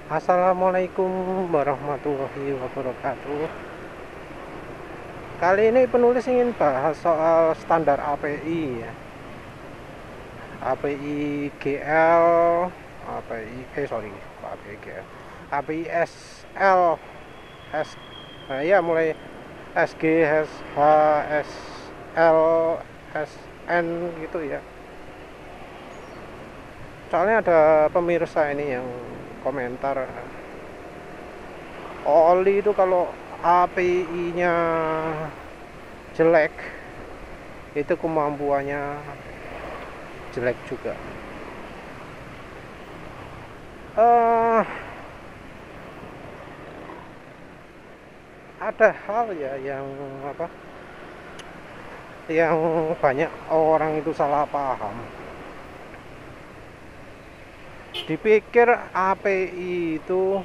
Assalamualaikum warahmatullahi wabarakatuh. Kali ini penulis ingin bahas soal standar API ya. API GL, API GL, API SL, nah ya mulai SG, SH, SL, SN gitu ya. Soalnya ada pemirsa ini yang komentar, Oli itu kalau API-nya jelek, itu kemampuannya jelek juga. Ada hal ya yang yang banyak orang itu salah paham. Dipikir API itu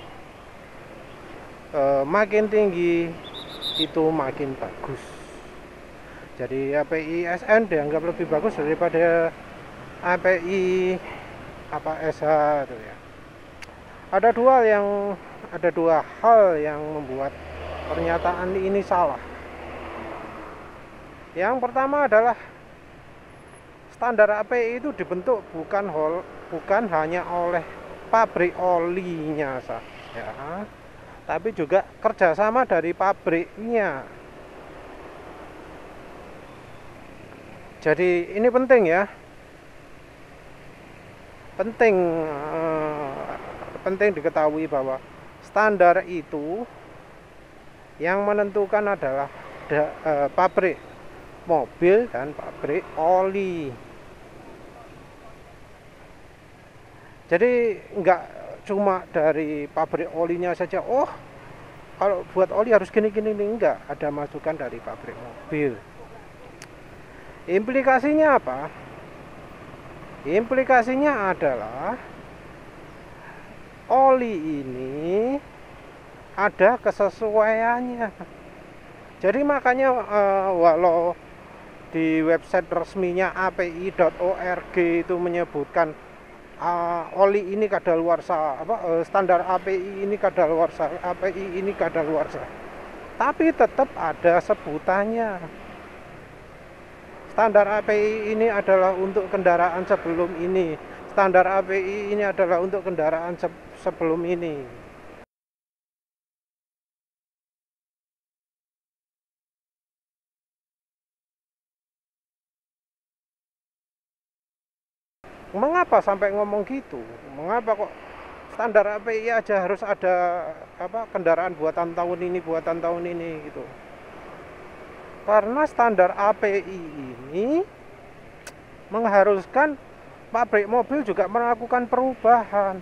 makin tinggi itu makin bagus. Jadi API SN dianggap lebih bagus daripada API SH itu ya. Ada dua hal yang membuat pernyataan ini salah. Yang pertama adalah standar API itu dibentuk bukan hanya oleh pabrik olinya saja, tapi juga kerjasama dari pabriknya. Jadi ini penting ya, penting diketahui bahwa standar itu yang menentukan adalah pabrik mobil dan pabrik oli. Jadi nggak cuma dari pabrik olinya saja, kalau buat oli harus gini, enggak, ada masukan dari pabrik mobil. Implikasinya apa? Implikasinya adalah oli ini ada kesesuaiannya. Jadi makanya walau di website resminya api.org itu menyebutkan oli ini kadaluarsa, standar API ini kadaluarsa, API ini kadaluarsa, tapi tetap ada sebutannya. Standar API ini adalah untuk kendaraan sebelum ini, standar API ini adalah untuk kendaraan sebelum ini. Mengapa sampai ngomong gitu? Mengapa kok standar API aja harus ada kendaraan buatan tahun ini gitu? Karena standar API ini mengharuskan pabrik mobil juga melakukan perubahan.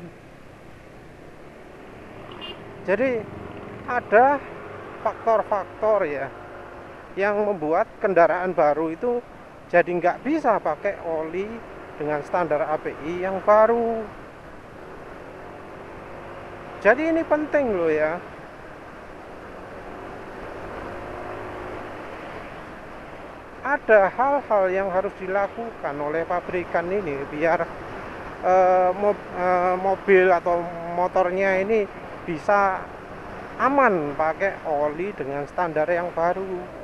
Jadi ada faktor-faktor ya yang membuat kendaraan baru itu jadi nggak bisa pakai oli dengan standar API yang baru. Jadi ini penting loh ya. Ada hal-hal yang harus dilakukan oleh pabrikan ini biar mobil atau motornya ini bisa aman pakai oli dengan standar yang baru.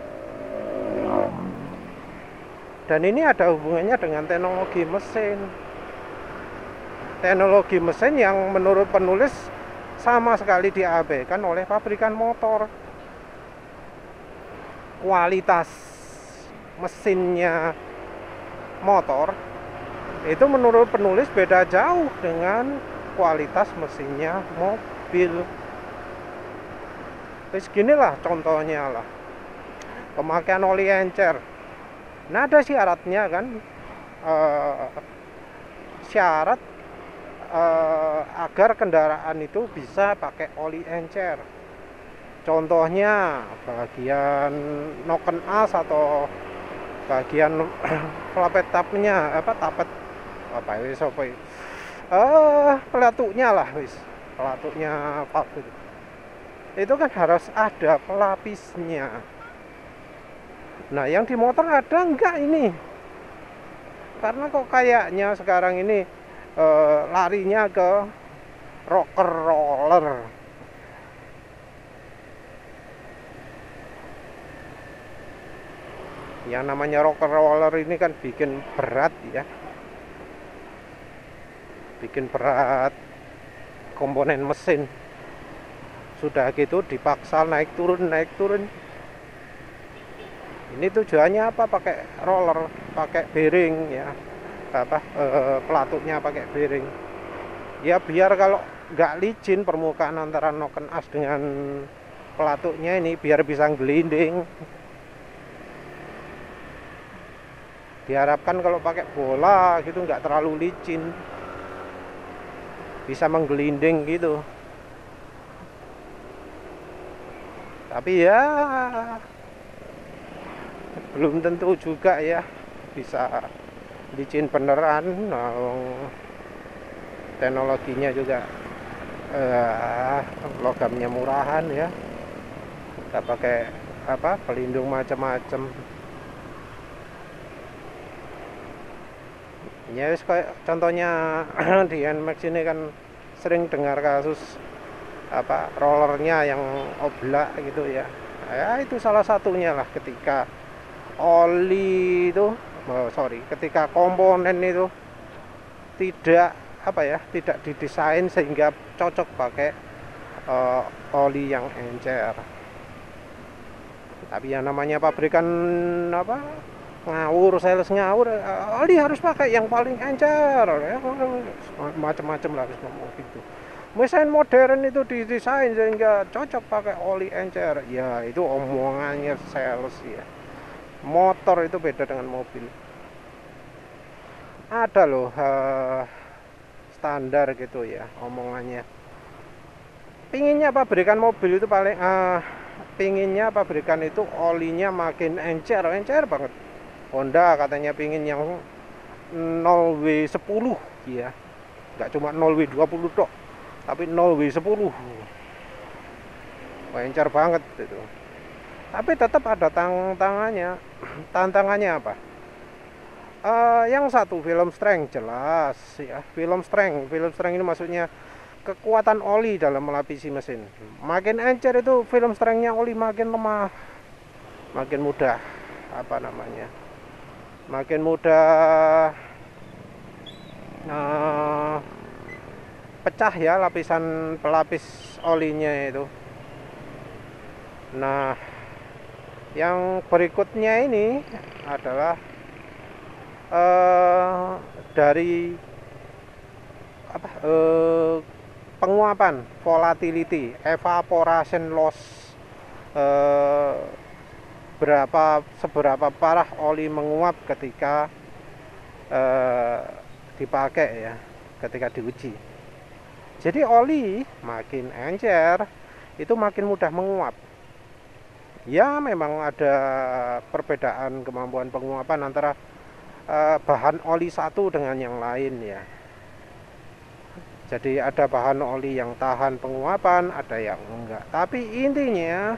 Dan ini ada hubungannya dengan teknologi mesin. Teknologi mesin yang menurut penulis sama sekali diabaikan oleh pabrikan motor. Kualitas mesinnya motor itu menurut penulis beda jauh dengan kualitas mesinnya mobil. Terus ginilah contohnya lah, pemakaian oli encer. Nah ada syaratnya kan, syarat agar kendaraan itu bisa pakai oli encer. Contohnya bagian noken as atau bagian pelapet tapnya, pelatuknya lah pelatuknya valve itu kan harus ada pelapisnya. Nah yang di motor ada enggak ini? Karena kok kayaknya sekarang ini larinya ke rocker roller roller. Yang namanya roller ini kan bikin berat ya, bikin berat komponen mesin. Sudah gitu dipaksa naik turun naik turun. Ini tujuannya apa? Pakai roller, pakai bearing ya, pelatutnya pakai bearing ya, biar kalau nggak licin permukaan antara noken as dengan pelatutnya ini, biar bisa gelinding. Diharapkan kalau pakai bola gitu nggak terlalu licin, bisa menggelinding gitu. Tapi ya belum tentu juga ya bisa licin beneran. Teknologinya juga logamnya murahan ya, nggak pakai pelindung macam-macam. Ya kayak contohnya di NMAX ini kan sering dengar kasus rollernya yang oblak gitu ya. Ya itu salah satunya lah, ketika oli itu ketika komponen itu tidak tidak didesain sehingga cocok pakai oli yang encer. Tapi yang namanya pabrikan ngawur, sales ngawur, oli harus pakai yang paling encer ya, macam-macam lah harus ngomong gitu. Mesin modern itu didesain sehingga cocok pakai oli encer. Ya itu omongannya sales ya. Motor itu beda dengan mobil. Ada loh standar gitu ya omongannya. Pinginnya pabrikan mobil itu pinginnya pabrikan itu olinya makin encer banget. Honda katanya pingin yang 0W10 ya, nggak cuma 0W20 tok, tapi 0W10. Encer banget itu. Tapi tetap ada tantangannya. Tantangannya apa? Yang satu film strength jelas ya, film strength ini maksudnya kekuatan oli dalam melapisi mesin. Makin encer itu film strengthnya oli makin lemah, makin mudah makin mudah pecah ya lapisan pelapis olinya itu. Nah, yang berikutnya ini adalah dari penguapan, volatility, evaporation loss, seberapa parah oli menguap ketika dipakai ya, ketika diuji. Jadi oli makin encer itu makin mudah menguap. Ya memang ada perbedaan kemampuan penguapan antara bahan oli satu dengan yang lain ya. Jadi ada bahan oli yang tahan penguapan, ada yang enggak. Tapi intinya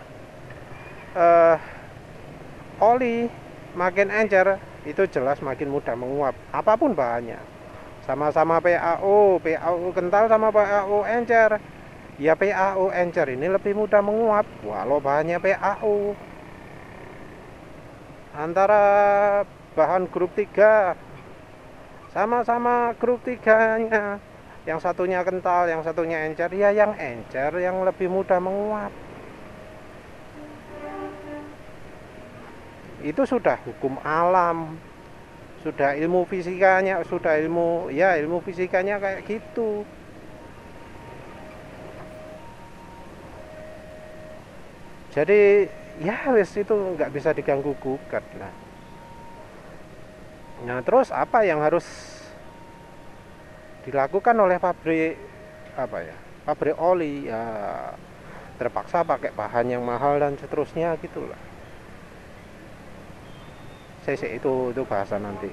oli makin encer itu jelas makin mudah menguap, apapun bahannya. Sama-sama PAO kental sama PAO encer. Ya PAO encer ini lebih mudah menguap walau bahannya PAO. Antara bahan grup 3 sama-sama grup 3-nya, yang satunya kental, yang satunya encer, ya yang encer yang lebih mudah menguap. Itu sudah hukum alam, sudah ilmu fisikanya, ilmu fisikanya kayak gitu. Jadi ya wis itu nggak bisa diganggu gugat lah. Nah terus apa yang harus dilakukan oleh pabrik pabrik oli ya, terpaksa pakai bahan yang mahal dan seterusnya gitulah. Itu bahasa nanti.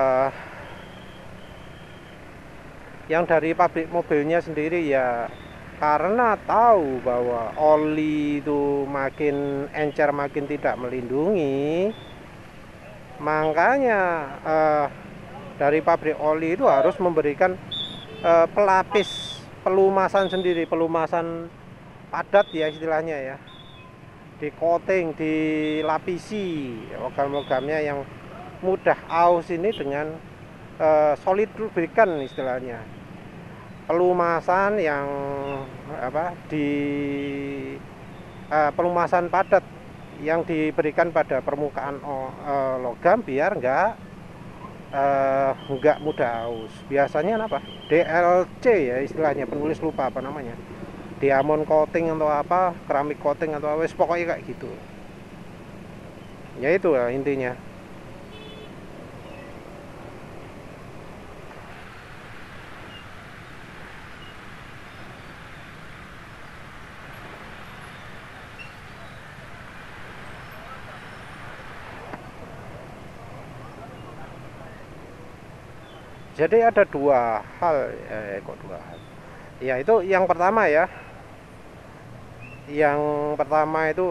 Yang dari pabrik mobilnya sendiri ya karena tahu bahwa oli itu makin encer, makin tidak melindungi, makanya dari pabrik oli itu harus memberikan pelapis pelumasan sendiri, pelumasan padat ya istilahnya ya, di coating, dilapisi logam-logamnya yang mudah aus ini dengan solid lubrikan istilahnya, pelumasan yang pelumasan padat yang diberikan pada permukaan logam biar nggak mudah aus. Biasanya apa? DLC ya istilahnya, penulis lupa apa namanya, diamond coating atau apa, keramik coating atau apa, pokoknya kayak gitu ya, itu lah intinya. Jadi ada dua hal, kok dua hal ya, itu yang pertama ya, yang pertama itu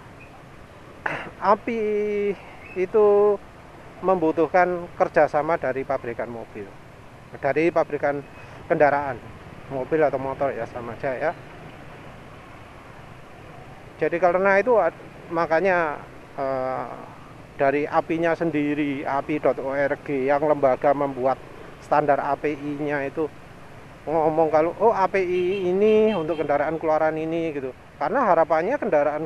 api itu membutuhkan kerjasama dari pabrikan mobil, dari pabrikan kendaraan, mobil atau motor ya sama aja ya. Jadi karena itu makanya dari apinya sendiri, api.org yang lembaga membuat standar API-nya itu ngomong kalau API ini untuk kendaraan keluaran ini gitu. Karena harapannya kendaraan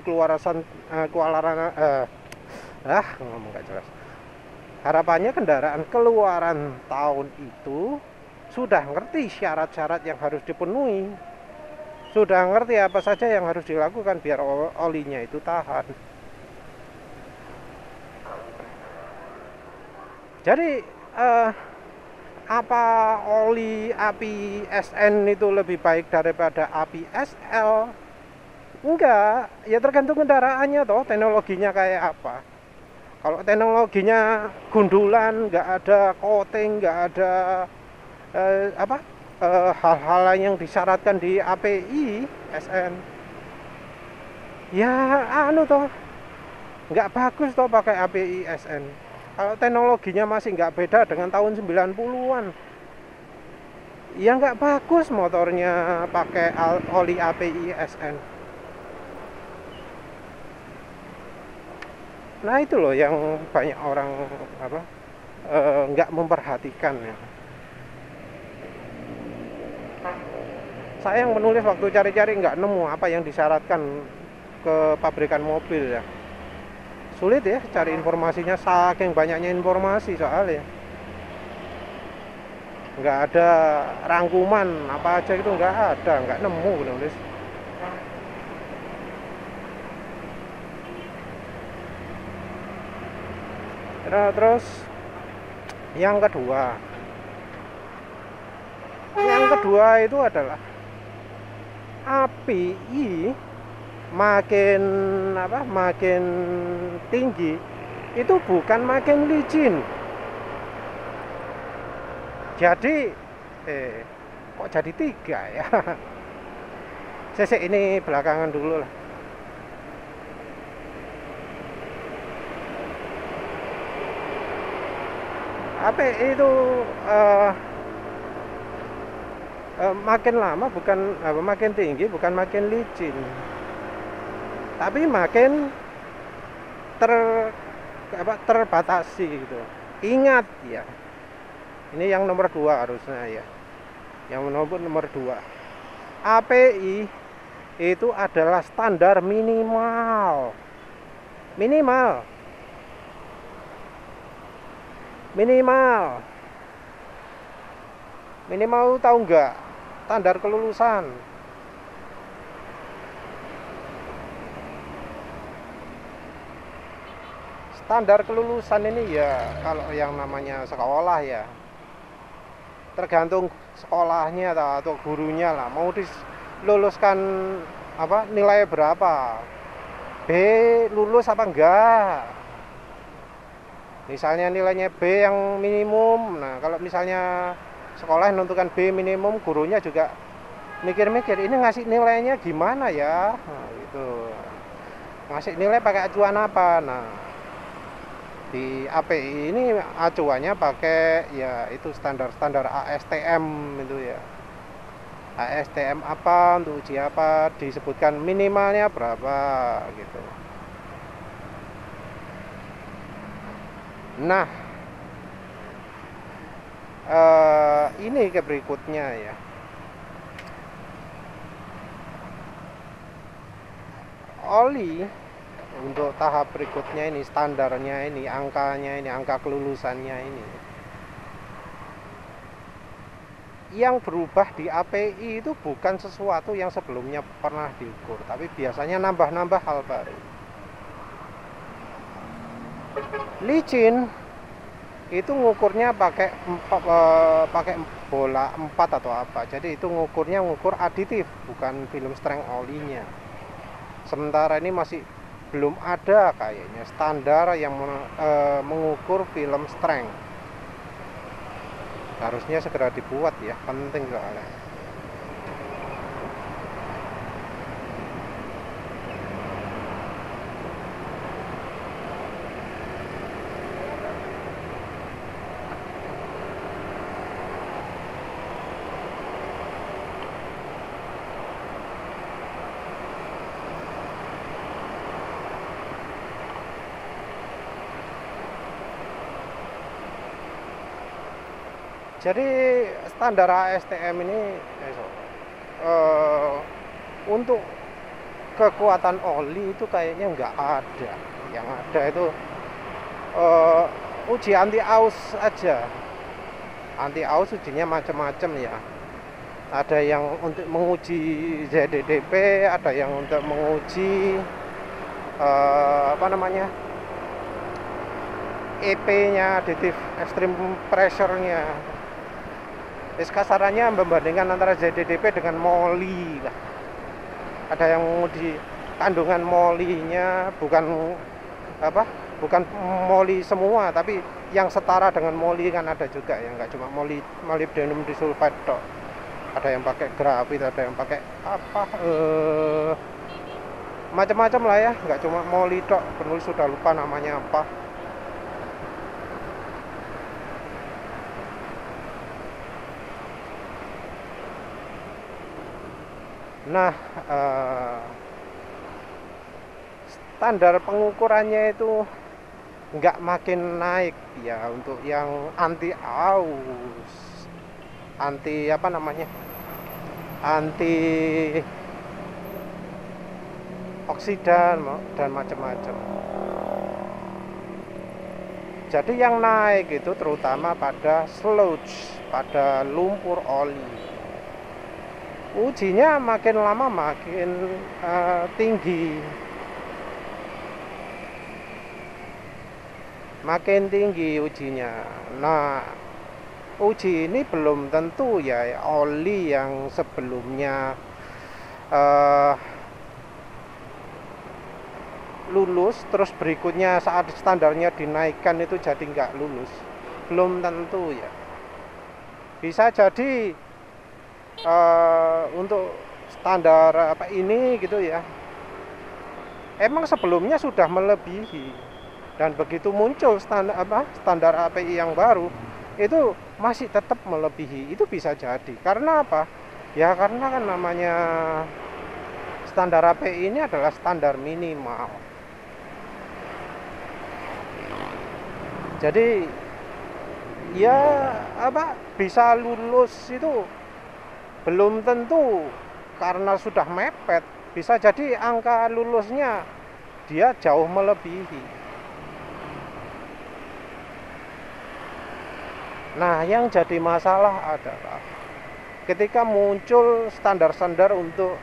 ngomong gak jelas. Harapannya kendaraan keluaran tahun itu sudah ngerti syarat-syarat yang harus dipenuhi, sudah ngerti apa saja yang harus dilakukan biar olinya itu tahan. Jadi apa oli api SN itu lebih baik daripada api SL? Enggak, ya tergantung kendaraannya toh, teknologinya kayak apa. Kalau teknologinya gundulan, nggak ada coating, nggak ada hal-hal yang disyaratkan di API SN, ya toh nggak bagus toh pakai API SN. Kalau teknologinya masih nggak beda dengan tahun 90-an, ya nggak bagus motornya pakai oli API SN. Nah itu loh yang banyak orang nggak memperhatikan ya. Saya yang menulis waktu cari-cari nggak nemu apa yang disyaratkan ke pabrikan mobil ya. Sulit ya cari informasinya, saking banyaknya informasi soalnya. Nggak ada rangkuman apa aja itu, nggak nemu nulis. Terus yang kedua itu adalah API makin tinggi itu bukan makin licin. Jadi kok jadi 3 ya. Ini belakangan dulu lah. API itu makin lama bukan makin tinggi, bukan makin licin, tapi makin terbatasi gitu. Ingat ya, ini yang nomor 2 harusnya ya, yang nomor 2, API itu adalah standar minimal tahu nggak? Standar kelulusan. Standar kelulusan ini ya kalau yang namanya sekolah ya, tergantung sekolahnya atau gurunya lah, mau diluluskan nilai berapa, B lulus apa enggak. Misalnya nilainya B yang minimum, nah kalau misalnya sekolah menentukan B minimum, gurunya juga mikir-mikir ini ngasih nilainya gimana ya, nah, gitu. Ngasih nilai pakai acuan apa? Nah, di API ini acuannya pakai ya itu standar-standar ASTM itu ya. ASTM apa, untuk uji apa, disebutkan minimalnya berapa gitu. Nah, ini ke berikutnya ya. Oli untuk tahap berikutnya ini, standarnya ini, angkanya ini, angka kelulusannya ini, yang berubah di API itu bukan sesuatu yang sebelumnya pernah diukur, tapi biasanya nambah-nambah hal baru. Licin itu ngukurnya pakai bola 4 atau apa, jadi itu ngukur aditif, bukan film strength olinya. Sementara ini masih belum ada kayaknya standar yang mengukur film strength. Harusnya segera dibuat ya, penting soalnya. Jadi standar ASTM ini untuk kekuatan oli itu kayaknya nggak ada. Yang ada itu uji anti aus aja. Anti aus ujinya macam-macam ya. Ada yang untuk menguji ZDDP, ada yang untuk menguji EP-nya, additive extreme pressure-nya. Kasarannya membandingkan antara ZDDP dengan moli lah. Ada yang menguji kandungan molinya, bukan moli semua, tapi yang setara dengan moli kan ada juga ya, nggak cuma molybdenum disulfide tok. Ada yang pakai grafit, ada yang pakai macam-macam lah ya, nggak cuma moli tok. Penulis sudah lupa namanya apa. Nah, standar pengukurannya itu nggak makin naik ya. Untuk yang anti aus, anti oksidan dan macam-macam. Jadi yang naik itu terutama pada sludge, pada lumpur oli. Ujinya makin lama makin tinggi, ujinya. Nah, uji ini belum tentu ya oli yang sebelumnya lulus, terus berikutnya saat standarnya dinaikkan itu jadi nggak lulus, belum tentu ya. Bisa jadi untuk standar ini gitu ya, emang sebelumnya sudah melebihi, dan begitu muncul standar API yang baru itu masih tetap melebihi. Itu bisa jadi karena apa ya, karena kan namanya standar API ini adalah standar minimal. Jadi ya bisa lulus itu belum tentu, karena sudah mepet. Bisa jadi angka lulusnya dia jauh melebihi. Nah, yang jadi masalah adalah ketika muncul standar-standar untuk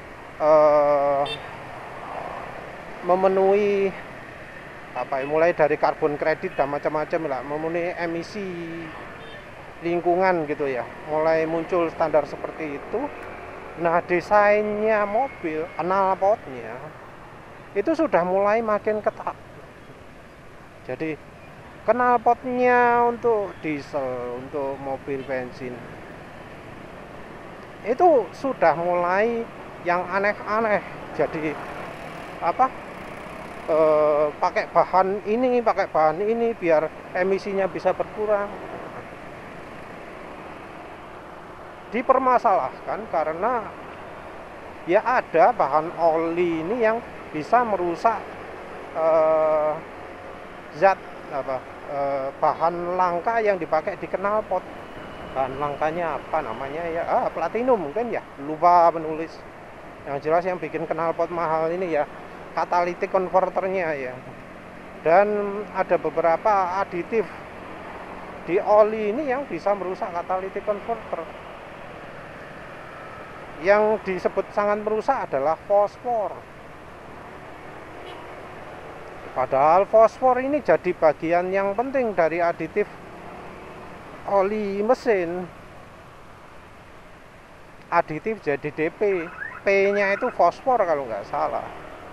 memenuhi mulai dari karbon kredit dan macam-macam lah, memenuhi emisi lingkungan gitu ya, mulai muncul standar seperti itu. Nah, desainnya mobil, knalpotnya itu sudah mulai makin ketat. Jadi knalpotnya untuk diesel, untuk mobil bensin itu sudah mulai yang aneh-aneh. Jadi apa, pakai bahan ini biar emisinya bisa berkurang. Dipermasalahkan karena ya ada bahan oli ini yang bisa merusak zat apa, bahan langka yang dipakai di knalpot. Bahan langkanya apa namanya ya, platinum mungkin ya, lupa menulis. Yang jelas yang bikin knalpot mahal ini ya catalytic converternya ya. Dan ada beberapa aditif di oli ini yang bisa merusak catalytic converter. Yang disebut sangat merusak adalah fosfor. Padahal fosfor ini jadi bagian yang penting dari aditif oli mesin. Aditif ZDDP, P-nya itu fosfor kalau nggak salah.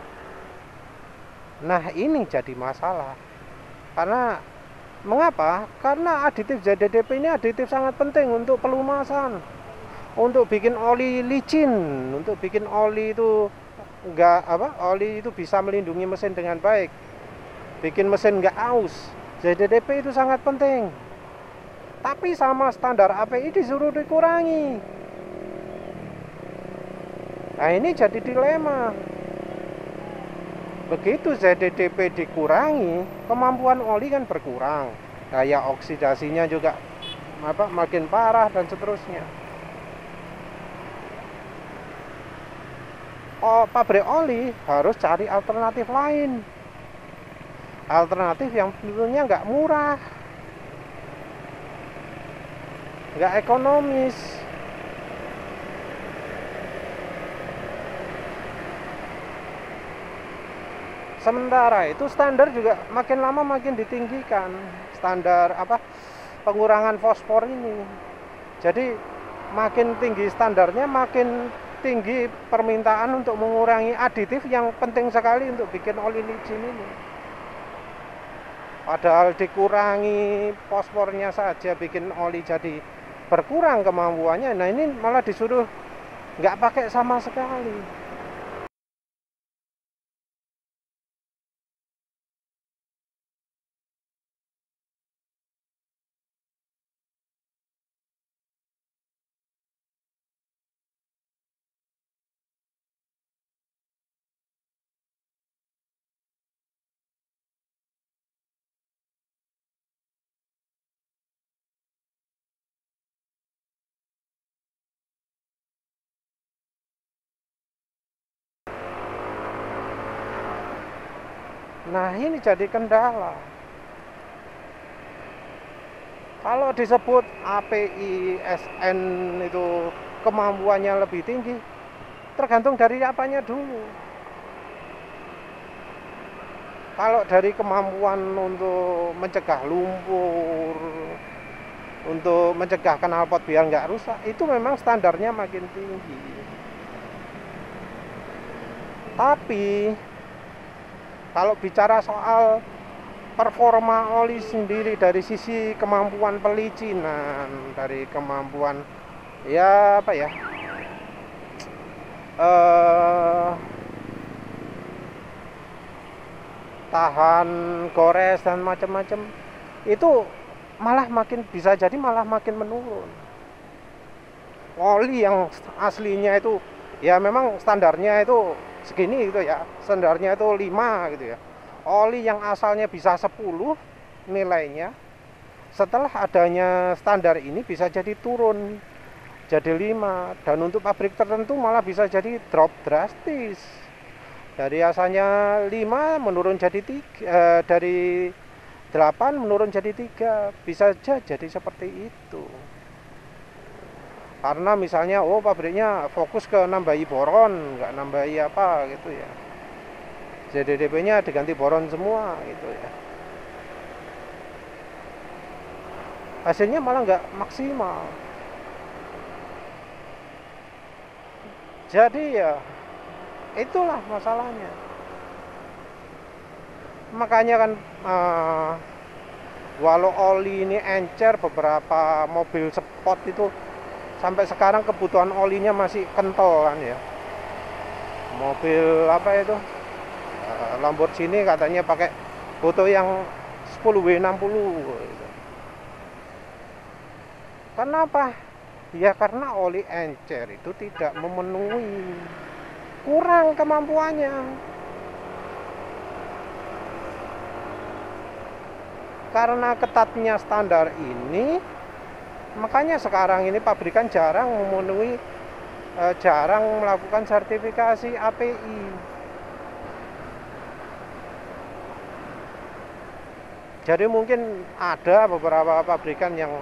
Nah ini jadi masalah. Karena mengapa? Karena aditif ZDDP ini aditif sangat penting untuk pelumasan, untuk bikin oli licin, untuk bikin oli itu oli itu bisa melindungi mesin dengan baik, bikin mesin nggak aus. ZDDP itu sangat penting. Tapi sama standar API disuruh dikurangi. Nah ini jadi dilema. Begitu ZDDP dikurangi, kemampuan oli kan berkurang, daya oksidasinya juga makin parah dan seterusnya. Pabrik oli harus cari alternatif lain, alternatif yang tentunya nggak murah, nggak ekonomis. Sementara itu standar juga makin lama makin ditinggikan, standar pengurangan fosfor ini. Jadi makin tinggi standarnya, makin tinggi permintaan untuk mengurangi aditif yang penting sekali untuk bikin oli licin ini. Padahal dikurangi fosfornya saja bikin oli jadi berkurang kemampuannya. Nah ini malah disuruh nggak pakai sama sekali. Nah ini jadi kendala. Kalau disebut API SN itu kemampuannya lebih tinggi, tergantung dari apanya dulu. Kalau dari kemampuan untuk mencegah lumpur, untuk mencegah knalpot biar nggak rusak, itu memang standarnya makin tinggi. Tapi kalau bicara soal performa oli sendiri dari sisi kemampuan pelicinan, dari kemampuan tahan gores dan macam-macam, itu malah makin menurun. Oli yang aslinya itu ya memang standarnya itu segini gitu ya, standarnya itu 5 gitu ya. Oli yang asalnya bisa 10 nilainya, setelah adanya standar ini bisa jadi turun jadi 5, dan untuk pabrik tertentu malah bisa jadi drop drastis. Dari asalnya 5 menurun jadi 3, dari 8 menurun jadi 3, bisa jadi seperti itu. Karena misalnya pabriknya fokus ke nambahi boron, nggak nambahi apa gitu ya. ZDDP-nya diganti boron semua gitu ya. Hasilnya malah nggak maksimal. Jadi ya itulah masalahnya. Makanya kan walau oli ini encer, beberapa mobil sport itu sampai sekarang kebutuhan olinya masih kental kan ya. Mobil apa itu, Lamborghini katanya pakai foto yang 10W60 gitu. Kenapa? Ya karena oli encer itu tidak memenuhi, kurang kemampuannya. Karena ketatnya standar ini, makanya sekarang ini pabrikan jarang memenuhi, jarang melakukan sertifikasi API. Jadi mungkin ada beberapa pabrikan yang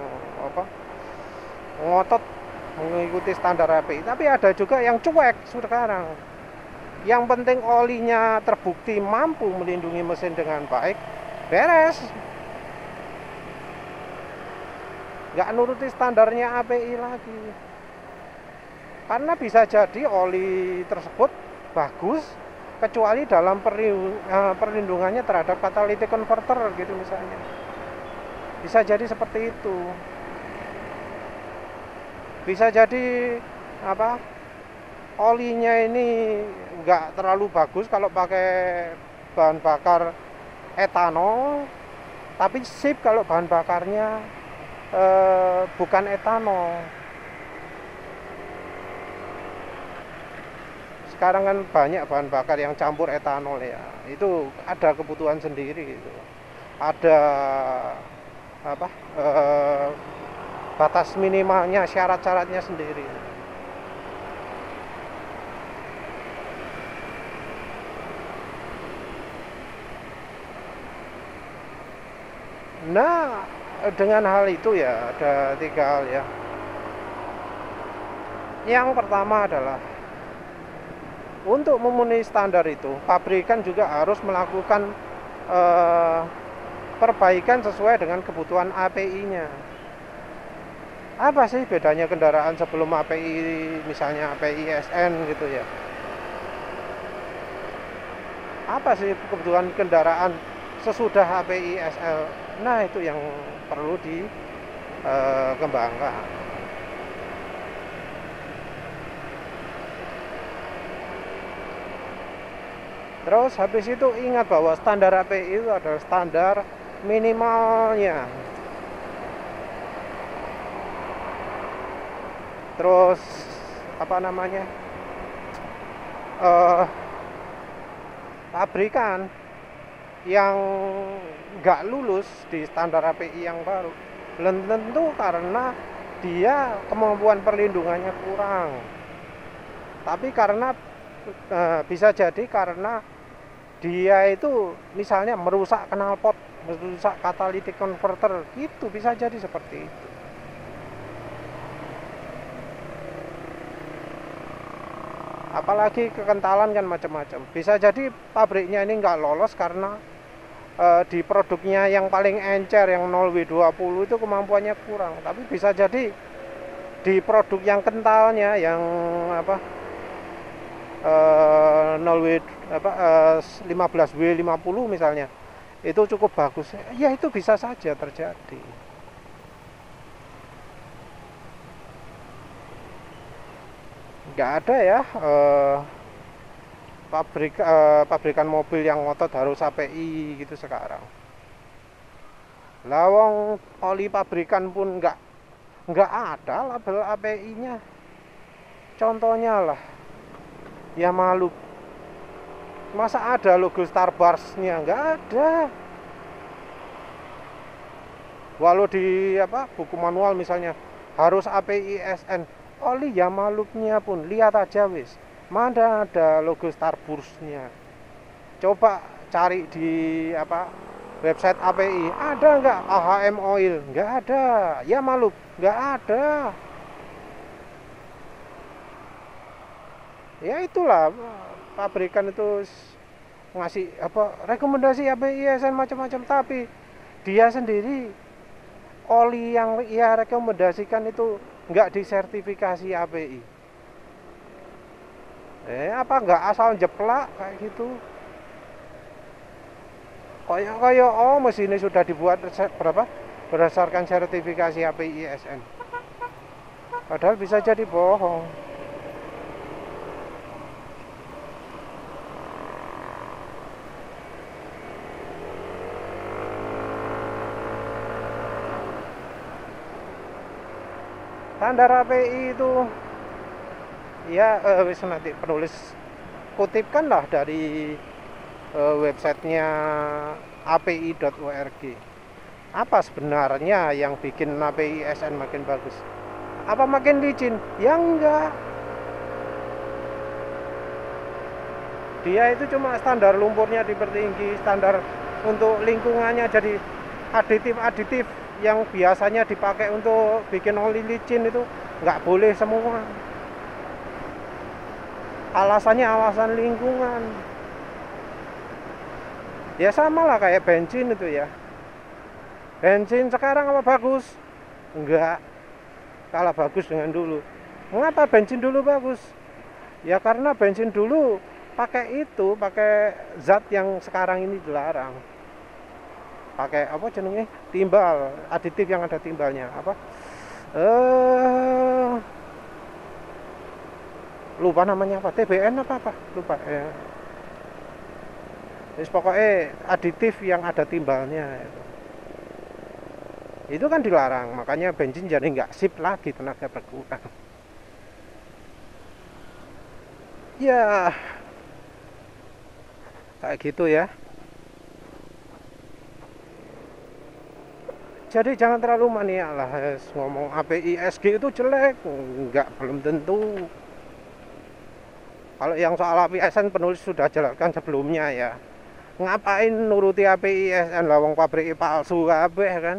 ngotot mengikuti standar API, tapi ada juga yang cuek sekarang. Yang penting olinya terbukti mampu melindungi mesin dengan baik, beres. Nggak nuruti standarnya API lagi. Karena bisa jadi oli tersebut bagus, kecuali dalam perlindungannya terhadap catalytic converter gitu misalnya. Bisa jadi seperti itu. Bisa jadi olinya ini nggak terlalu bagus kalau pakai bahan bakar etanol, tapi sip kalau bahan bakarnya bukan etanol. Sekarang kan banyak bahan bakar yang campur etanol ya, itu ada kebutuhan sendiri gitu. Ada batas minimalnya, syarat-syaratnya sendiri. Nah, dengan hal itu ya ada 3 hal ya. Yang pertama adalah untuk memenuhi standar itu, pabrikan juga harus melakukan perbaikan sesuai dengan kebutuhan API-nya. Apa sih bedanya kendaraan sebelum API, misalnya API SN gitu ya? Apa sih kebutuhan kendaraan sesudah API SL? Nah, itu yang perlu dikembangkan. Terus habis itu ingat bahwa standar API itu adalah standar minimalnya. Terus pabrikan yang nggak lulus di standar API yang baru, belum tentu karena dia kemampuan perlindungannya kurang, tapi karena bisa jadi karena dia itu misalnya merusak knalpot, merusak catalytic converter, gitu bisa jadi seperti itu. Apalagi kekentalan kan macam-macam. Bisa jadi pabriknya ini nggak lolos karena di produknya yang paling encer yang 0W20 itu kemampuannya kurang. Tapi bisa jadi di produk yang kentalnya yang 15W50 misalnya, itu cukup bagus. Ya itu bisa saja terjadi. Nggak ada ya pabrikan mobil yang ngotot harus API gitu sekarang. Lawang oli pabrikan pun nggak ada label API-nya. Contohnya lah, ya malu. Masa ada logo Starburst-nya? Nggak ada. Walau di buku manual misalnya harus API SN. Oli Yamalupnya pun lihat aja wis, mana ada logo Starburst-nya. Coba cari di website API, ada nggak AHM Oil? Nggak ada. Yamalup nggak ada. Ya itulah, pabrikan itu ngasih rekomendasi API SN macam-macam, tapi dia sendiri oli yang ia rekomendasikan itu nggak disertifikasi API. Apa nggak asal jeplak kayak gitu? Kayak mesin ini sudah dibuat berdasarkan sertifikasi API SN. Padahal bisa jadi bohong. Standar API itu ya wis nanti penulis kutipkan lah dari websitenya api.org. Apa sebenarnya yang bikin API SN makin bagus? Apa makin licin? Ya enggak. Dia itu cuma standar lumpurnya dipertinggi, standar untuk lingkungannya jadi aditif-aditif yang biasanya dipakai untuk bikin oli licin itu nggak boleh semua. Alasannya alasan lingkungan. Ya sama lah kayak bensin itu ya. Bensin sekarang apa bagus? Enggak. Kalah bagus dengan dulu. Mengapa bensin dulu bagus? Ya karena bensin dulu pakai zat yang sekarang ini dilarang. Pakai apa jenenge? Timbal, aditif yang ada timbalnya. Apa? Lupa namanya apa? TBN apa? Lupa ya. Terus pokoknya aditif yang ada timbalnya itu kan dilarang, makanya bensin jadi nggak sip lagi, tenaga berkurang. Ya kayak gitu ya. Jadi jangan terlalu mania lah ngomong API SG itu jelek, nggak, belum tentu. Kalau yang soal API SN penulis sudah jelaskan sebelumnya ya. Ngapain nuruti API SN lah, wong pabrik palsu kabeh kan.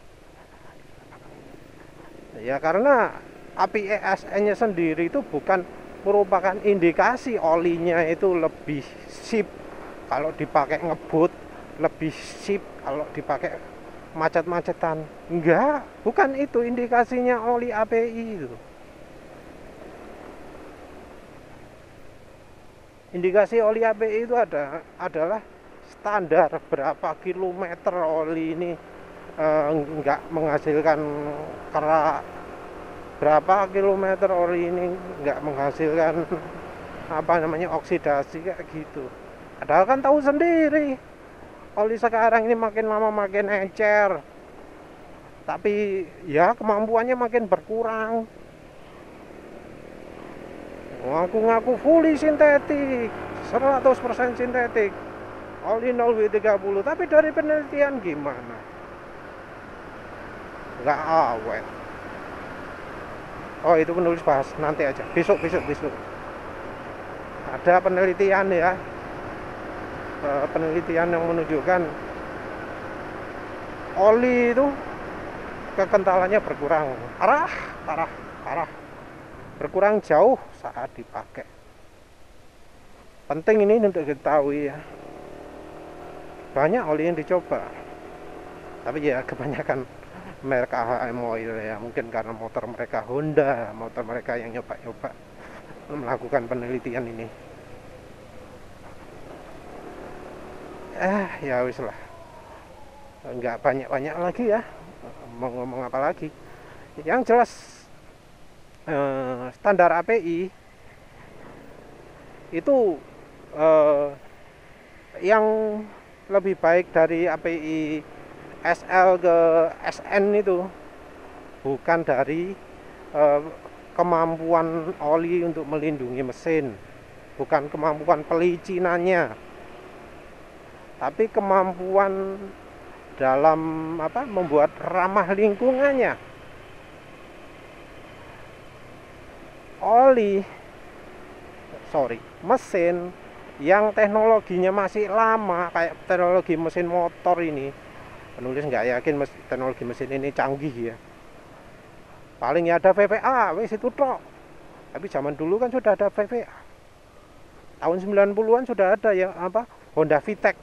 Ya karena API SN-nya sendiri itu bukan merupakan indikasi olinya itu lebih sip kalau dipakai ngebut, lebih sip kalau dipakai macet-macetan. Enggak, bukan itu indikasinya oli API itu. Indikasi oli API itu adalah standar berapa kilometer oli ini enggak menghasilkan kerak, berapa kilometer oli ini enggak menghasilkan oksidasi kayak gitu. Padahal kan tahu sendiri oli sekarang ini makin lama makin encer, tapi ya kemampuannya makin berkurang. Ngaku-ngaku fully sintetik, 100% sintetik, oli 0W30, tapi dari penelitian gimana? Nggak awet. Oh itu penulis bahas nanti aja, besok. Ada penelitian ya, penelitian yang menunjukkan oli itu kekentalannya berkurang parah, berkurang jauh saat dipakai. Penting ini untuk diketahui ya. Banyak oli yang dicoba, tapi ya kebanyakan merek AHM Oil ya, mungkin karena motor mereka Honda, motor mereka yang nyoba melakukan penelitian ini. Ya wis lah, nggak banyak lagi ya, mau ngomong apa lagi. Yang jelas standar API itu yang lebih baik dari API SL ke SN itu bukan dari kemampuan oli untuk melindungi mesin, bukan kemampuan pelicinannya, tapi kemampuan dalam membuat ramah lingkungannya. Mesin yang teknologinya masih lama kayak teknologi mesin motor ini, penulis nggak yakin teknologi mesin ini canggih ya. Paling ya ada VVA, wis itu tok. Tapi zaman dulu kan sudah ada VVA. Tahun 90-an sudah ada ya Honda VTEC.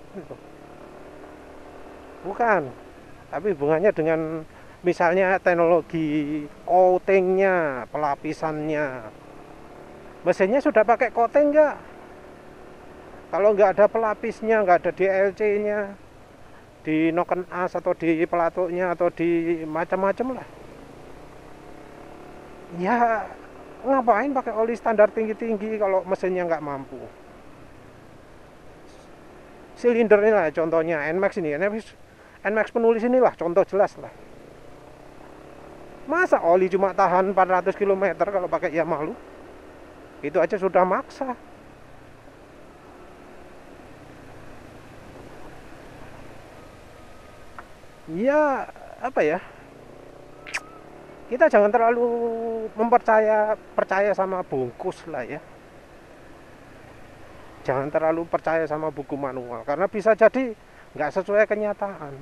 Bukan. Tapi hubungannya dengan misalnya teknologi coatingnya, pelapisannya. Mesinnya sudah pakai coating nggak? Kalau nggak ada pelapisnya, nggak ada DLC-nya, di noken as atau di pelatuknya atau di macam-macam lah. Ya ngapain pakai oli standar tinggi-tinggi kalau mesinnya nggak mampu. Silinder ini lah contohnya, NMAX ini, NMAX penulis inilah contoh jelas lah. Masa oli cuma tahan 400 km kalau pakai Yamaha? Itu aja sudah maksa. Ya apa ya, kita jangan terlalu percaya sama bungkus lah ya. Jangan terlalu percaya sama buku manual karena bisa jadi nggak sesuai kenyataan.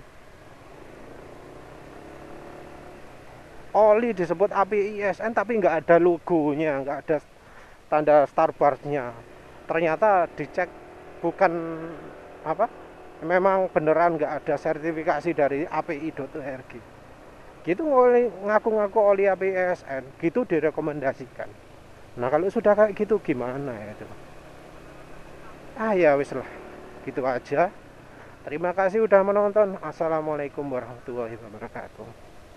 Oli disebut API ISN tapi nggak ada logonya, nggak ada tanda Starbucks-nya. Ternyata dicek bukan apa, memang beneran nggak ada sertifikasi dari API.org. Gitu ngaku-ngaku oli API ISN, gitu direkomendasikan. Nah kalau sudah kayak gitu gimana ya itu? Ya wis lah, gitu aja. Terima kasih udah menonton. Assalamualaikum warahmatullahi wabarakatuh.